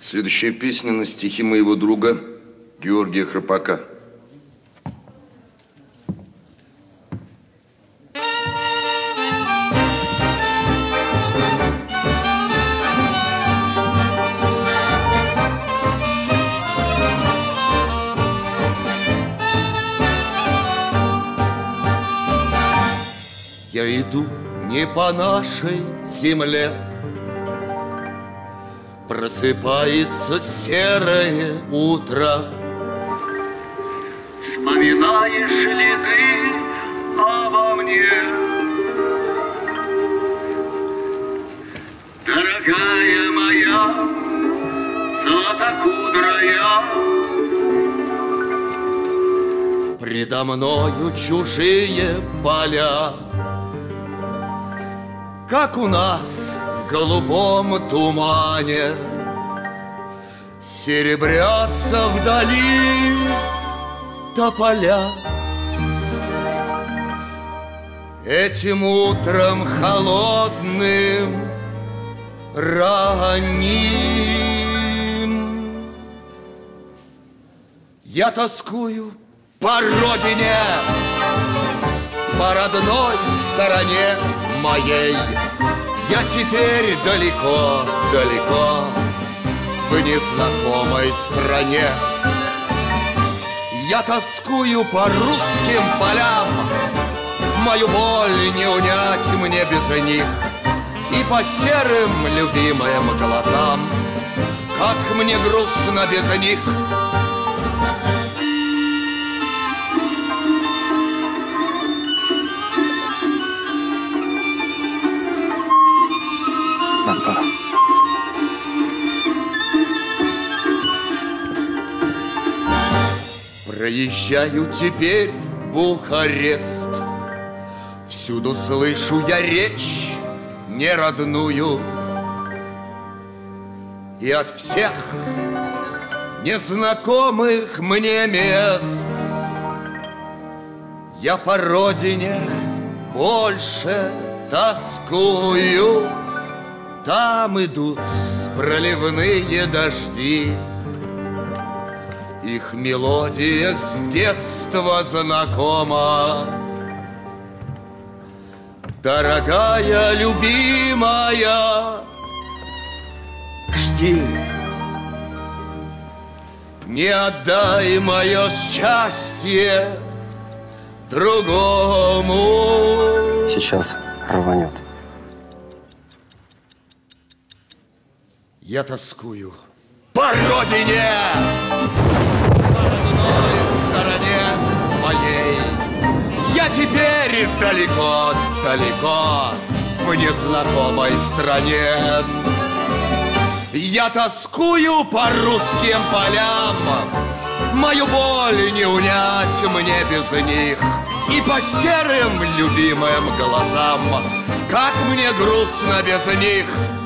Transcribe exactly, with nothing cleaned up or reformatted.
Следующая песня на стихи моего друга Георгия Храпака. Я иду не по нашей земле, просыпается серое утро. Вспоминаешь ли ты обо мне, дорогая моя, златокудрая? Предо мною чужие поля, как у нас в голубом тумане, серебрятся вдали тополя. Этим утром холодным, ранним я тоскую по родине, по родной стороне моей. Я теперь далеко, далеко в незнакомой стране. Я тоскую по русским полям, мою боль не унять мне без них. И по серым любимым глазам, как мне грустно без них. Нам пора. Проезжаю теперь Бухарест, всюду слышу я речь неродную, и от всех незнакомых мне мест я по родине больше тоскую. Там идут проливные дожди, их мелодия с детства знакома. Дорогая, любимая, жди, не отдай мое счастье другому. Сейчас рванет. Я тоскую по родине, по родной стороне моей. Я теперь далеко, далеко в незнакомой стране. Я тоскую по русским полям, мою боль не унять мне без них. И по серым любимым глазам, как мне грустно без них.